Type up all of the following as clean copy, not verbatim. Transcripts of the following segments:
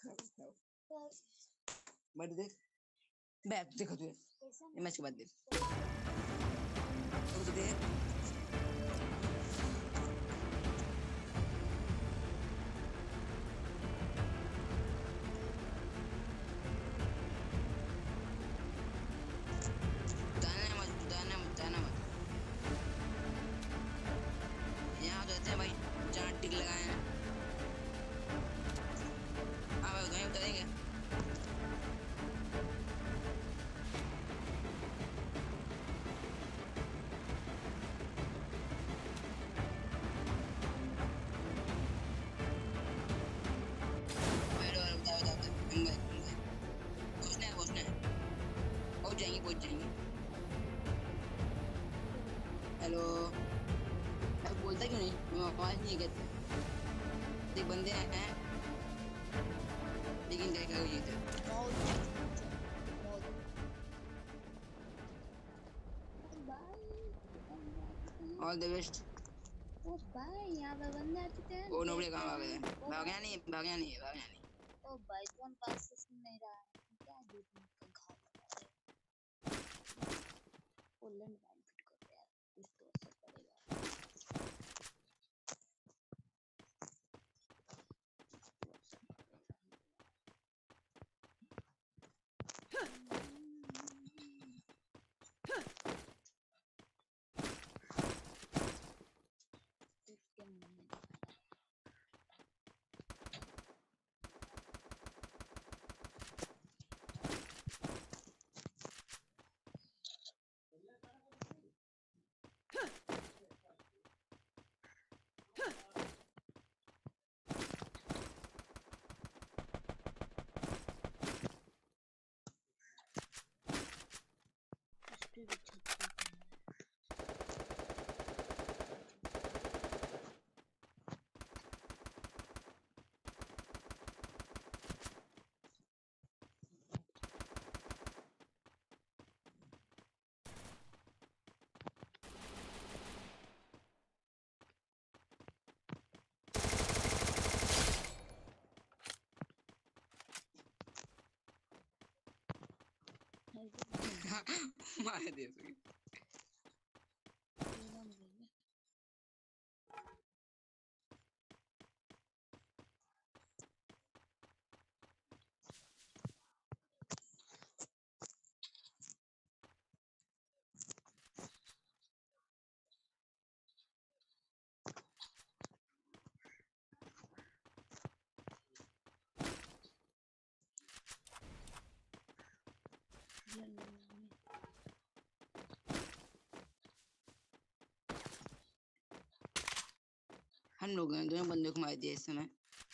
But देख back देखो तू ये मैच के बाद देख तो देख यहाँ तो ऐसे भाई जहाँ टिक लगाए हैं हाँ भाई उधर उतरेंगे पहुंच जाएंगे हेलो मैं बोलता क्यों नहीं मैं आवाज नहीं कहते देख बंदे हैं लेकिन क्या करोगे जीते ऑल द बेस्ट भाई यहाँ पे बंदे आ चुके हैं वो नोबड़ी कहाँ भाग गए भागना नहीं ओ भाई कौन बात से सुन नहीं रहा है क्या झूठ मूठ का घाव लगा रहे ओ लैंड माइन फिट कर दे यार कुछ तो असर पड़ेगा मार दे उसको हम लोग हैं दोनों बंदे को मार दिया इस समय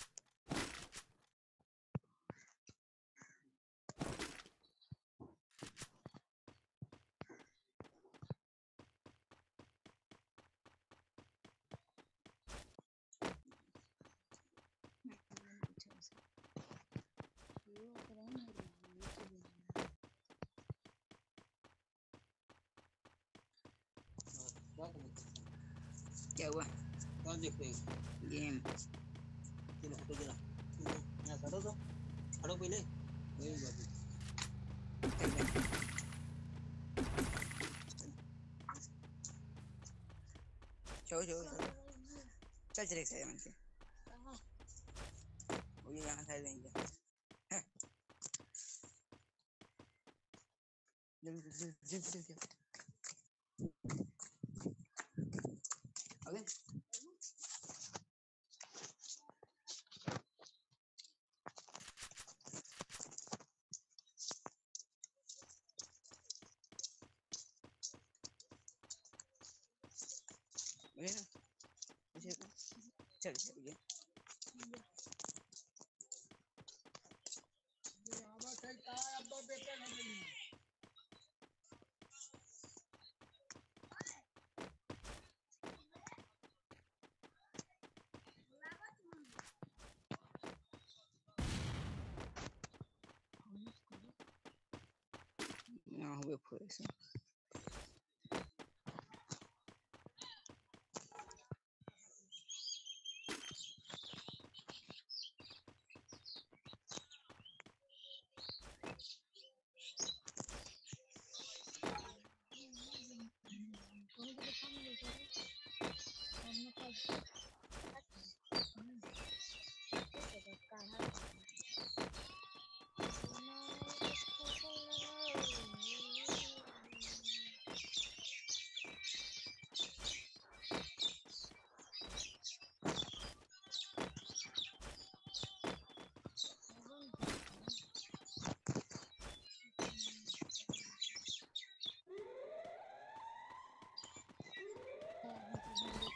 क्या हुआ कौन देख रहे गेम चलो हटो जरा यहाँ खड़ो तो खड़ो पहले वही बाबू चलो चल चल एक साइड से वो ये यहाँ साइड नहीं है जल्दी अबे चल चल यहाँ हुए पूरे से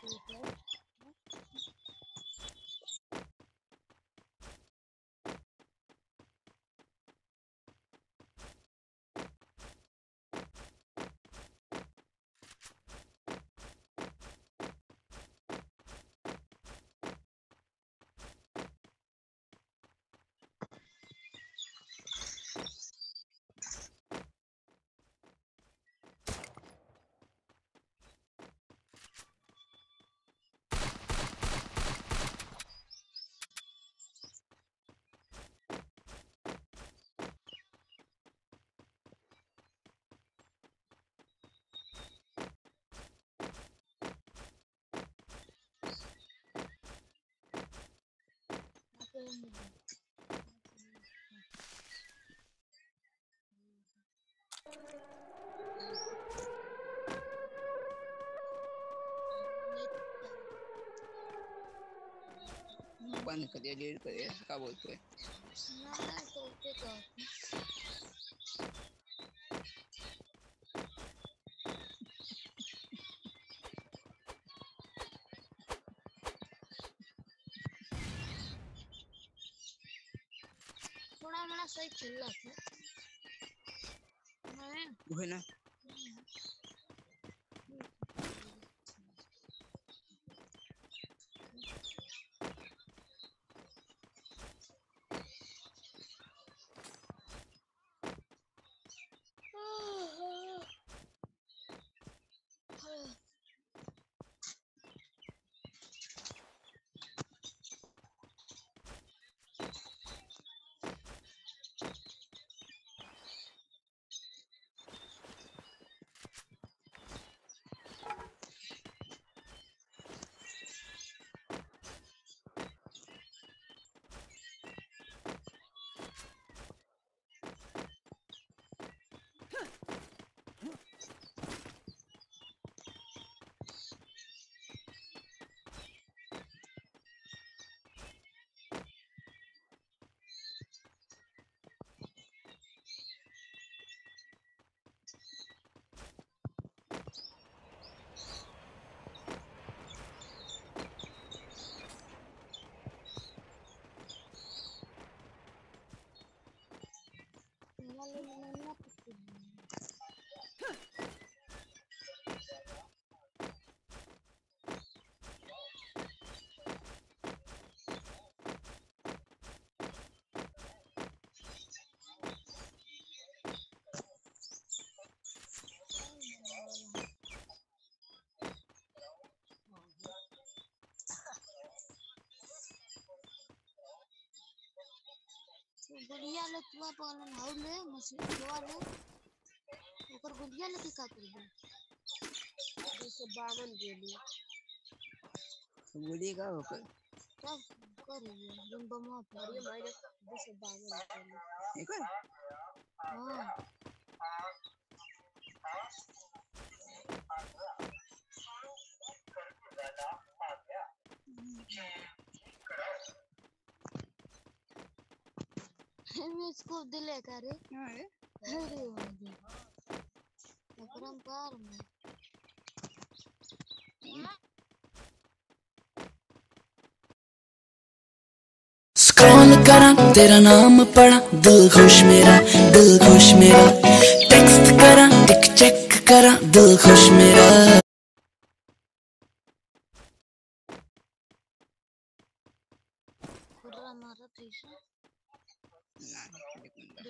बंद कर दिया, डिलीट कर दिया, क्या बोलते हैं? ना तो के तो थोड़ा मोड़ा सही चल रहा था मैं वो है ना, गुड़िया ले तुआ पालन हाउले मछली दुआ ले ओकर गुड़िया ले का कर दे 252 गेली बोलिए क्या होकर तब कर ये दिन बमा पर ये माइनस 252 गेली एक और हां हम इसको दिले करे हाँ है, अरे वाह अकरम कार में स्क्रॉल करा तेरा नाम पढ़ा दिल खुश मेरा टेक्स्ट करा टिक चेक करा दिल खुश मेरा खुर्रा मारा पैसा ना देखूंगा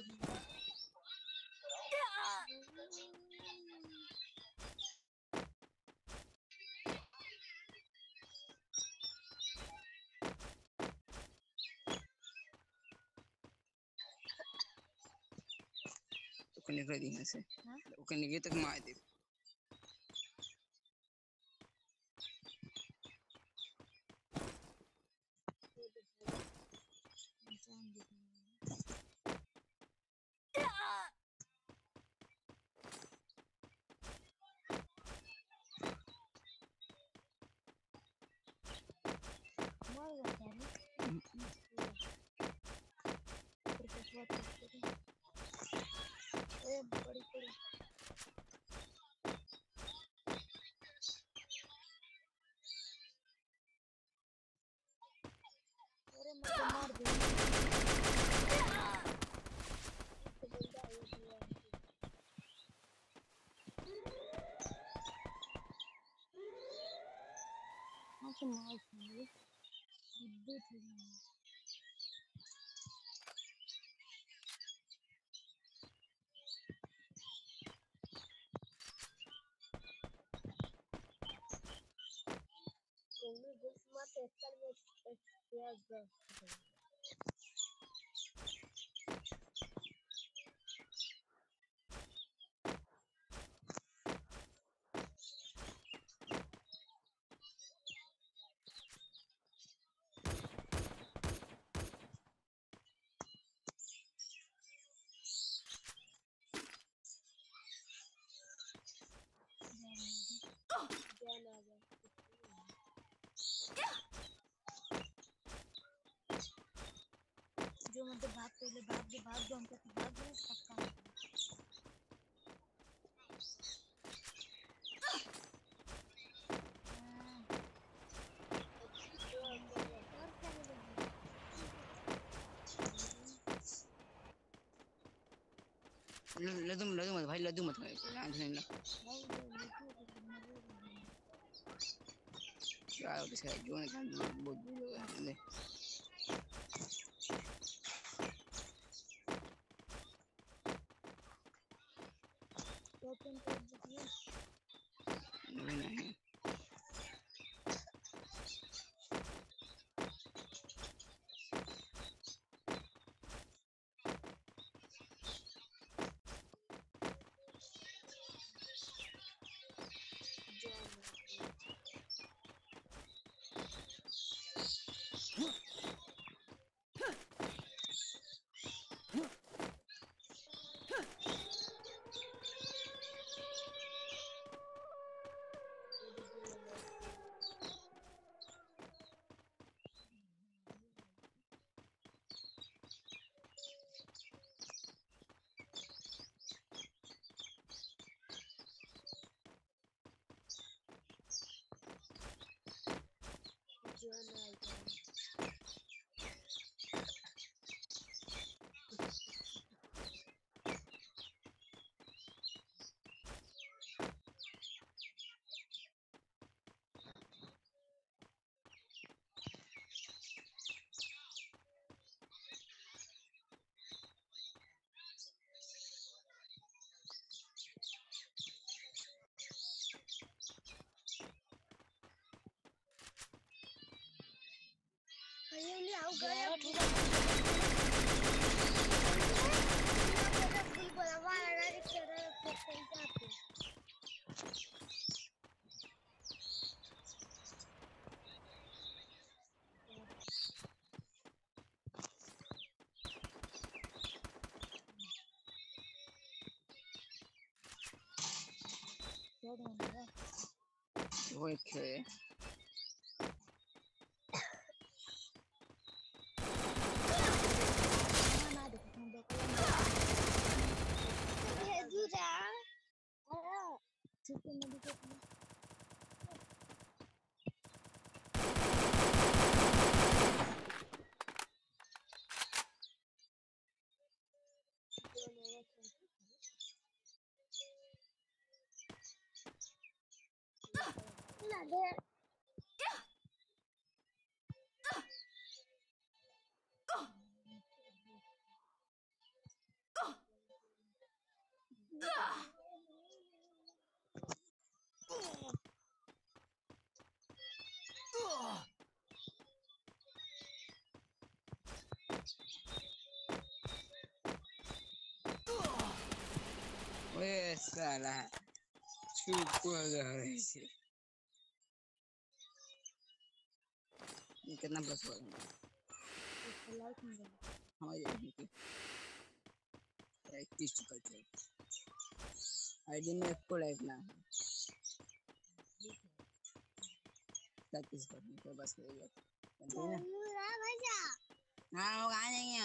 तो निकल दी यहाँ से, ओके निकले तक मार दे Masih mau sih. Gede tuh. Como gue semua testar ya. जो मतलब भाग पहले भाग दो हम कहते भाग गए पक्का लड्डू लड्डू मत भाई, लड्डू मत भाई, ध्यान से नहीं क्या होता है जो ने काम बहुत बुरा है। नहीं ये आओ गया ठीक है फुल बोलवा लगा के चढ़ा पे वो एक है ओए साला चुप हो गया ऐसे। ये कितना प्लस हुआ हाँ ये 31 चुका है आईडी में को लाइक ना 37 करने के बस हो गया हाँ वो आ जाएंगे